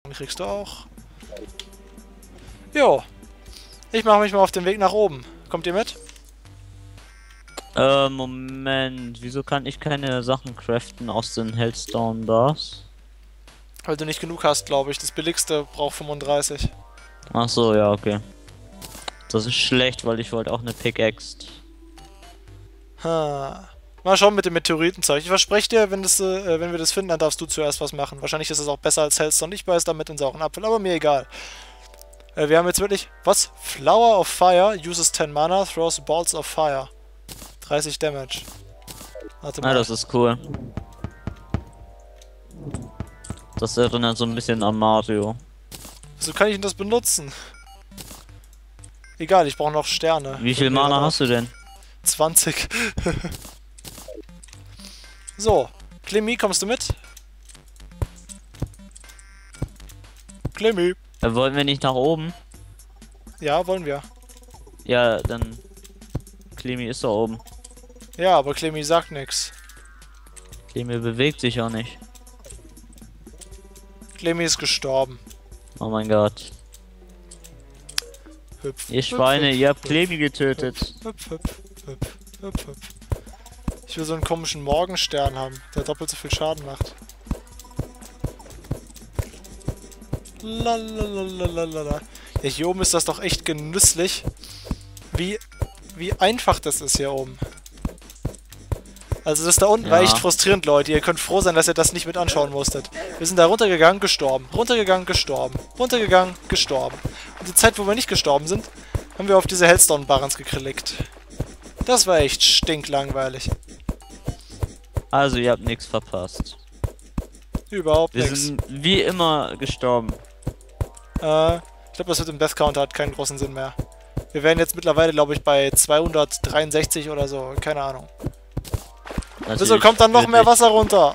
Kriegst du auch. Jo. Ich mache mich mal auf den Weg nach oben. Kommt ihr mit? Moment. Wieso kann ich keine Sachen craften aus den Hellstone Bars? Weil du nicht genug hast, glaube ich. Das billigste braucht 35. Ach so, ja, okay. Das ist schlecht, weil ich wollte auch eine Pickaxe. Ha. Mal schauen mit dem Meteoritenzeug. Ich verspreche dir, wenn wir das finden, dann darfst du zuerst was machen. Wahrscheinlich ist es auch besser als Hellstone. Ich beiß damit in sauren Apfel, aber mir egal. Wir haben jetzt wirklich... Was? Flower of Fire uses 10 Mana, throws balls of fire. 30 Damage. Warte mal. Ah, das ist cool. Das erinnert so ein bisschen an Mario. Wieso kann ich denn das benutzen? Egal, ich brauche noch Sterne. Wie viel Mana hast du denn? 20. So, Clemmy, kommst du mit? Clemmy. Wollten wir nicht nach oben? Ja, wollen wir. Ja, dann... Clemmy ist da oben. Ja, aber Clemmy sagt nichts. Clemmy bewegt sich auch nicht. Clemmy ist gestorben. Oh mein Gott. Hüpf, Ihr hüpf, Schweine, hüpf, ihr habt hüpf, Clemmy getötet. Hüpf, hüpf, hüpf, hüpf, hüpf. Ich will so einen komischen Morgenstern haben, der doppelt so viel Schaden macht. Lalalala. Ja, hier oben ist das doch echt genüsslich. Wie einfach das ist hier oben. Also das da unten war Ja. echt frustrierend, Leute. Ihr könnt froh sein, dass ihr das nicht mit anschauen musstet. Wir sind da runtergegangen, gestorben. Runtergegangen, gestorben. Runtergegangen, gestorben. Und die Zeit, wo wir nicht gestorben sind, haben wir auf diese Hellstone-Barrens geklickt. Das war echt stinklangweilig. Also ihr habt nichts verpasst. Überhaupt Wir nichts. sind wie immer gestorben. Ich glaube, das mit dem Death Counter hat keinen großen Sinn mehr. Wir wären jetzt mittlerweile, glaube ich, bei 263 oder so. Keine Ahnung. Wieso Natürlich kommt dann noch mehr wirklich. Wasser runter?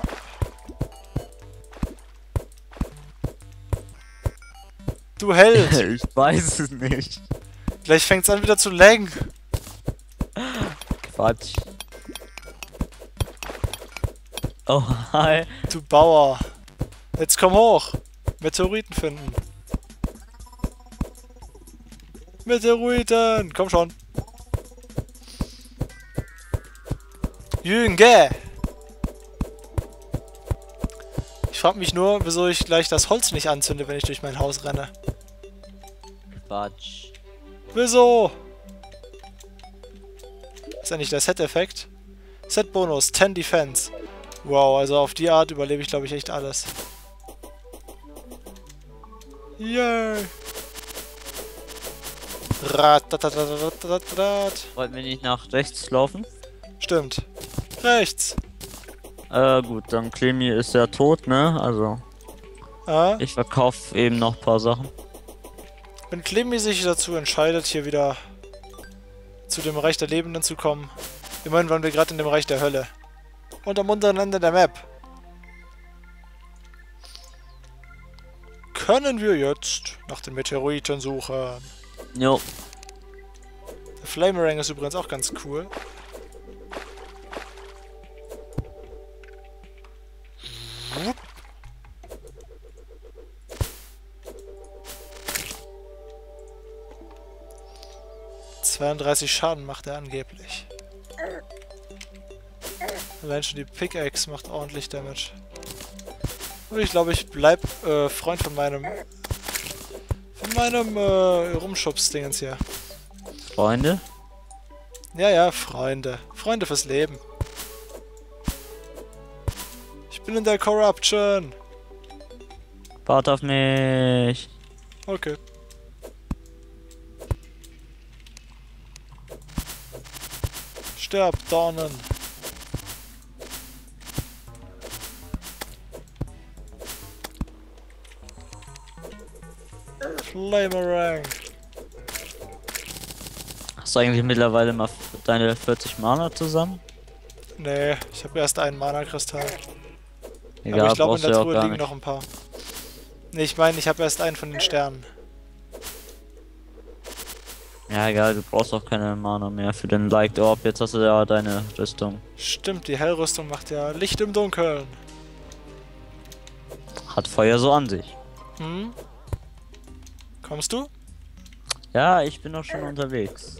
Du Held! Ich weiß es nicht. Gleich fängt es an wieder zu laggen. Quatsch. Oh, hi. Du Bauer. Jetzt komm hoch. Meteoriten finden. Meteoriten! Komm schon. Jünge! Ich frag mich nur, wieso ich gleich das Holz nicht anzünde, wenn ich durch mein Haus renne. Quatsch. Wieso? Ist eigentlich der Set-Effekt? Set-Bonus, 10 Defense. Wow, also auf die Art überlebe ich, glaube ich, echt alles. Yay! Ratatatatatatat. Wollten wir nicht nach rechts laufen? Stimmt. Rechts. Gut, dann Clemmy ist ja tot, ne? Also, Ah, ich verkaufe eben noch ein paar Sachen. wenn Clemmy sich dazu entscheidet, hier wieder zu dem Reich der Lebenden zu kommen. Immerhin waren wir gerade in dem Reich der Hölle. Und am unteren Ende der Map. Können wir jetzt nach den Meteoriten suchen? Jo. Der Flamerang ist übrigens auch ganz cool. Wupp. ...32 Schaden macht er angeblich. Allein schon die Pickaxe macht ordentlich Damage. Und ich glaube, ich bleib Freund von meinem... Rumschubs-Dingens hier. Freunde? Ja, ja, Freunde. Freunde fürs Leben. Ich bin in der Corruption. Wart auf mich. Okay. Sterb, Dornen. Flamerang. Hast du eigentlich mittlerweile mal deine 40 Mana zusammen? Nee, ich habe erst einen Mana-Kristall. Egal, Aber ich glaube, in brauchst der du ja auch Truhe gar liegen nicht. noch ein paar. Nee, ich meine, ich habe erst einen von den Sternen. Ja, egal, du brauchst auch keine Mana mehr für den Light Orb. Jetzt hast du ja deine Rüstung. Stimmt, die Hellrüstung macht ja Licht im Dunkeln. Hat Feuer so an sich. Hm? Kommst du? Ja, ich bin doch schon unterwegs.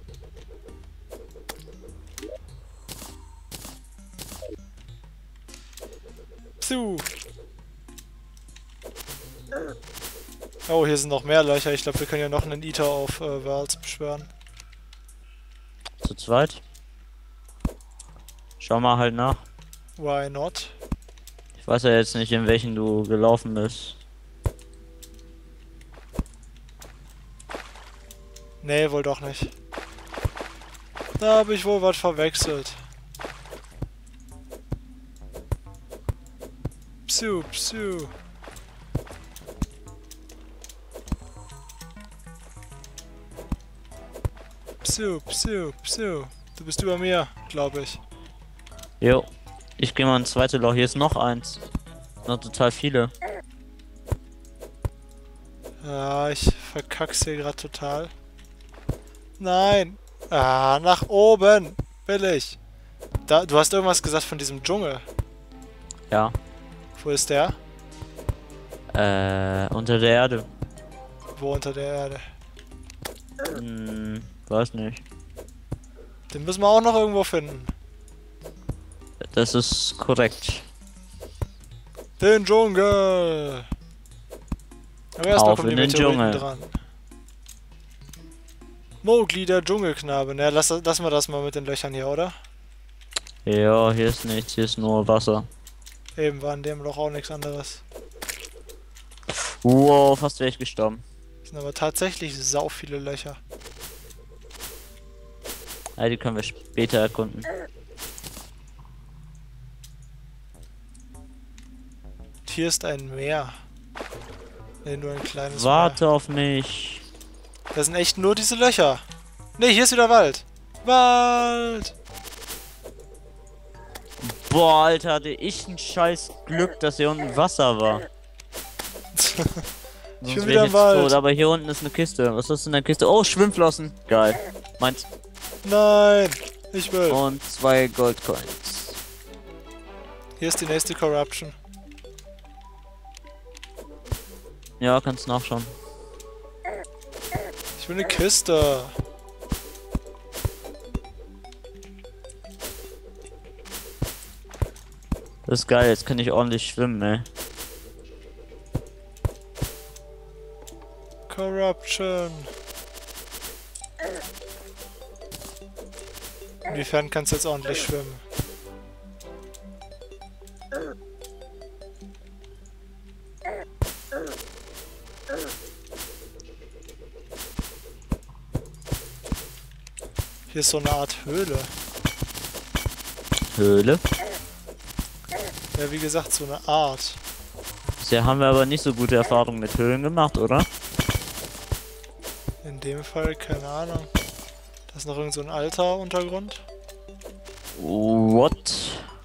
Psu. Oh, hier sind noch mehr Löcher. Ich glaube, wir können ja noch einen Eater auf Worlds beschwören. Zu zweit. Schau mal halt nach. Why not? Ich weiß ja jetzt nicht, in welchen du gelaufen bist. Nee, wohl doch nicht. Da habe ich wohl was verwechselt. Psu, psu. Psu, psu, psu. Du bist über mir, glaube ich. Jo. Ich gehe mal ins zweite Loch. Hier ist noch eins. Noch total viele. Ja, ich verkack's hier gerade total. Nein. Ah, nach oben. Will ich. Da, du hast irgendwas gesagt von diesem Dschungel. Ja. Wo ist der? Unter der Erde. Wo unter der Erde? Weiß nicht. Den müssen wir auch noch irgendwo finden. Das ist korrekt. Den Dschungel. Aber erstmal Auf kommen die in den Meteoriten Dschungel. dran. Mowgli, der Dschungelknabe. Na, lassen wir das mal mit den Löchern hier, oder? Ja, hier ist nichts. Hier ist nur Wasser. Eben war in dem Loch auch nichts anderes. Wow, fast wäre ich gestorben. Es sind aber tatsächlich sau viele Löcher. Ja, die können wir später erkunden. Und hier ist ein Meer. Ne, nur ein kleines Warte auf mich. Meer. Das sind echt nur diese Löcher. Ne, hier ist wieder Wald. Wald! Boah, Alter, hatte ich ein scheiß Glück, dass hier unten Wasser war. Ich Sonst bin wär wieder im jetzt Wald. tot, aber hier unten ist eine Kiste. Was ist in der Kiste? Oh, Schwimmflossen. Geil. Meins. Nein! Ich will. Und 2 Goldcoins. Hier ist die nächste Corruption. Ja, kannst nachschauen. Ich will eine Kiste. Das ist geil, jetzt kann ich ordentlich schwimmen, ey. Corruption. Inwiefern kannst du jetzt ordentlich schwimmen? Hier ist so eine Art Höhle. Höhle. Ja, wie gesagt, so eine Art. Bisher haben wir aber nicht so gute Erfahrungen mit Höhlen gemacht, oder? In dem Fall, keine Ahnung. Da ist noch irgend so ein alter Untergrund. What?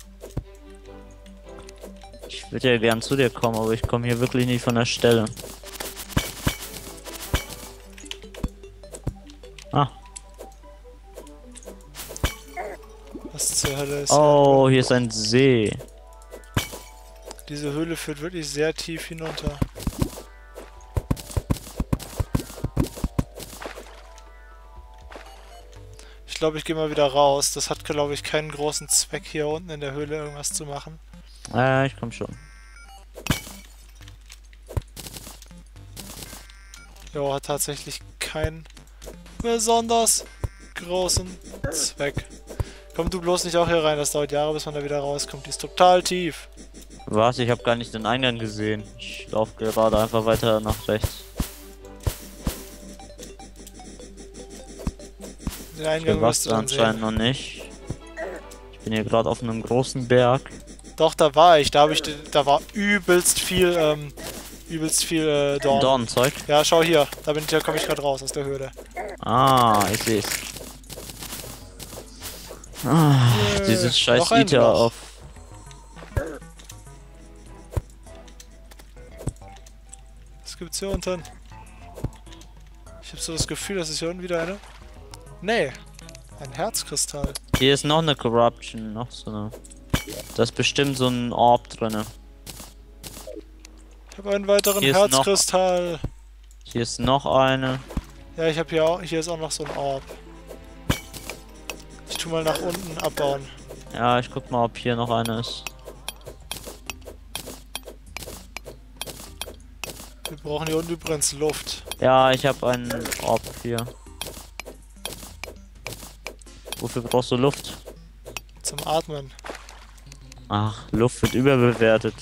Ich würde ja gern zu dir kommen, aber ich komme hier wirklich nicht von der Stelle. Ah. Was zur Hölle ist Oh, hier ist ein See. Diese Höhle führt wirklich sehr tief hinunter. Ich glaube, ich gehe mal wieder raus. Das hat, glaube ich, keinen großen Zweck, hier unten in der Höhle irgendwas zu machen. Ich komm schon. Jo, hat tatsächlich keinen besonders großen Zweck. Komm du bloß nicht auch hier rein, das dauert Jahre, bis man da wieder rauskommt. Die ist total tief. Was? Ich habe gar nicht den Eingang gesehen. Ich laufe gerade einfach weiter nach rechts. Den Der Eingang wirst warst du dann anscheinend sehen. noch nicht. Ich bin hier gerade auf einem großen Berg. Doch, da war ich. Da war übelst viel Dorn. Dornenzeug. Ja, schau hier. Da komme ich gerade raus aus der Höhle. Ah, ich seh's. Ah, dieses scheiß noch ein Eater Loch. auf. Was gibt's hier unten? Ich habe so das Gefühl, dass es hier unten wieder eine... Nee. Ein Herzkristall. Hier ist noch eine Corruption, noch so eine. Da ist bestimmt so ein Orb drinne. habe einen weiteren Hier ist noch- Herzkristall. Hier ist noch eine. Ja, ich habe hier auch, hier ist auch noch so ein Orb. Ich tu mal nach unten abbauen. Ja, ich guck mal, ob hier noch eine ist. Wir brauchen hier unten übrigens Luft. Ja, ich habe einen Orb hier. Wofür brauchst du Luft? Zum Atmen. Ach, Luft wird überbewertet.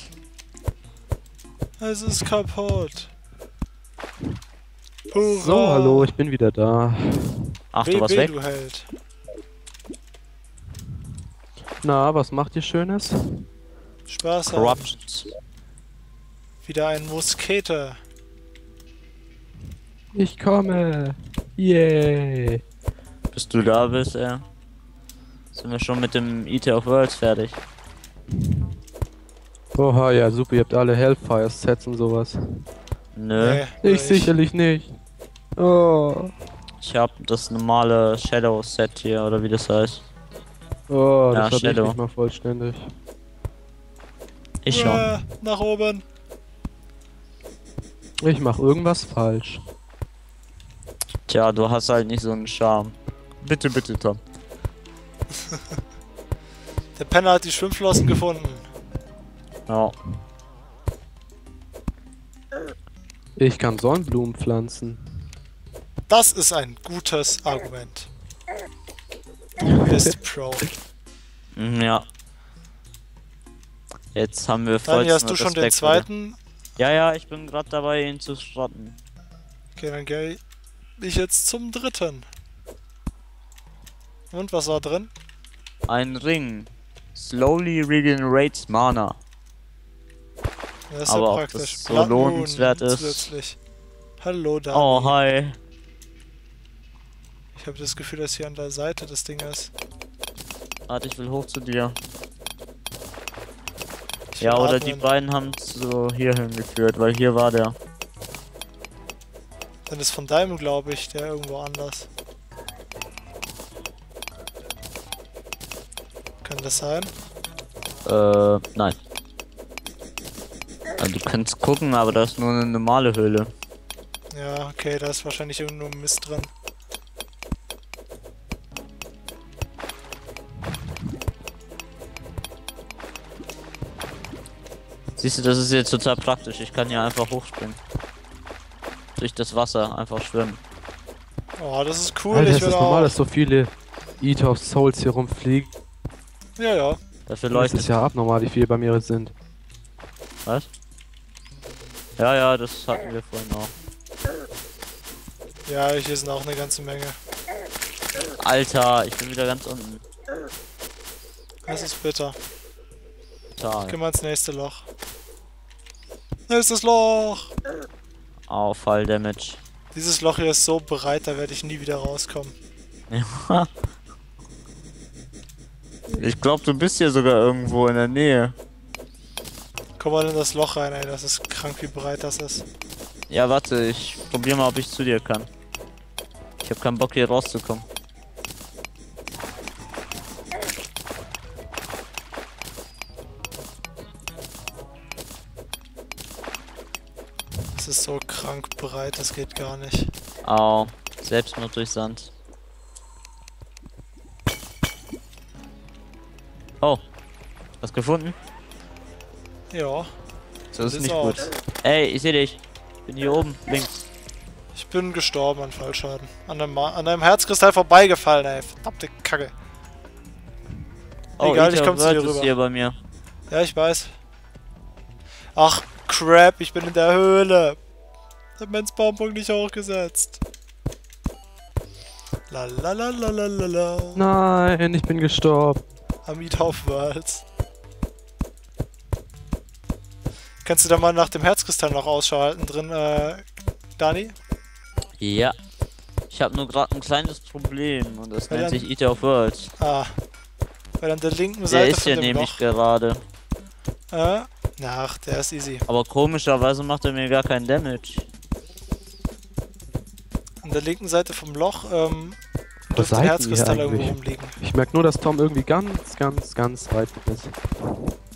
Es ist kaputt. Hurra. So, hallo, ich bin wieder da. Ach, du warst BB, weg? du Held. Na, was macht ihr Schönes? Spaß haben. Corruptions. Wieder ein Musketer. Ich komme. Yay. Bis du da bist, sind wir schon mit dem Eater of Worlds fertig. Oha, ja, super, ihr habt alle Hellfire-Sets und sowas. Nö, Ich sicherlich nicht. Oh. ich habe das normale Shadow Set hier, oder wie das heißt. Oh, Ja, das hab ich Shadow. nicht mal vollständig. Ich schon. Nach oben. Ich mach irgendwas falsch. Tja, du hast halt nicht so einen Charme. Bitte, bitte, Tom. Der Penner hat die Schwimmflossen gefunden. Ja. Ich kann Sonnenblumen pflanzen. Das ist ein gutes Argument. Du bist Pro. Ja. Jetzt haben wir Dani, hast vollsten du schon den Respekt vor dir. zweiten? Ja, ja, ich bin gerade dabei, ihn zu schrotten. Okay, dann gehe ich jetzt zum dritten. Und was war drin? Ein Ring. Slowly regenerates Mana. Das ist Aber ja ob praktisch. das so Blood Moon lohnenswert ist. zusätzlich. Hallo Dani. Oh, hi. Ich habe das Gefühl, dass hier an der Seite das Ding ist. Warte, ich will hoch zu dir. Ich Ja, will oder atmen. die beiden haben es so hierhin geführt, weil hier war der. Dann ist von deinem, glaube ich, der irgendwo anders. Kann das sein? Nein. Also, du kannst gucken, aber da ist nur eine normale Höhle. Ja, okay, da ist wahrscheinlich irgendwo Mist drin. Siehst du, das ist jetzt total praktisch. Ich kann hier einfach hochspringen. Durch das Wasser einfach schwimmen. Oh, das ist cool. Alter, Ich ist will das normal, auch. dass so viele Eater of Souls hier rumfliegen? Ja, ja. Dafür Das leuchtet. ist ja abnormal, wie viele bei mir sind. Was? Ja, ja, das hatten wir vorhin auch. Ja, hier sind auch eine ganze Menge. Alter, ich bin wieder ganz unten. Das ist bitter. Total. Gehen wir ins nächste Loch. Nächstes Loch! Oh, Fall Damage. Dieses Loch hier ist so breit, da werde ich nie wieder rauskommen. Ja. Ich glaube, du bist hier sogar irgendwo in der Nähe. Komm mal in das Loch rein, ey. Das ist krank, wie breit das ist. Ja, warte, ich probier mal, ob ich zu dir kann. Ich habe keinen Bock hier rauszukommen. Das ist so krank breit, das geht gar nicht. Au, Selbstmord durch Sand. Oh, was gefunden? Ja, So ist sieht's nicht aus. gut. Ey, ich sehe dich. Bin hier oben, links. Ich bin gestorben an Fallschaden. An einem Herzkristall vorbeigefallen, ey. Verdammte Kacke. Oh, Egal, ich Eater komm zu dir World ist rüber. hier bei mir. Ja, ich weiß. Ach, crap, ich bin in der Höhle. Ich hab meinen Spawnpunkt nicht hochgesetzt. La la la la la la la. Nein, ich bin gestorben. Am Eat of Worlds. Kannst du da mal nach dem Herzkristall noch Ausschau halten drin, Dani? Ja. Ich habe nur gerade ein kleines Problem und das Ja, nennt dann- sich Eater of Worlds. Ah. Weil an der linken Der Seite ist von hier dem nämlich Loch. gerade. Ach, der ist easy. Aber komischerweise macht er mir gar keinen Damage. An der linken Seite vom Loch, Wo dürfte ein seid ihr Herzkristall irgendwo eigentlich? rumliegen. Ich merke nur, dass Tom irgendwie ganz weit ist.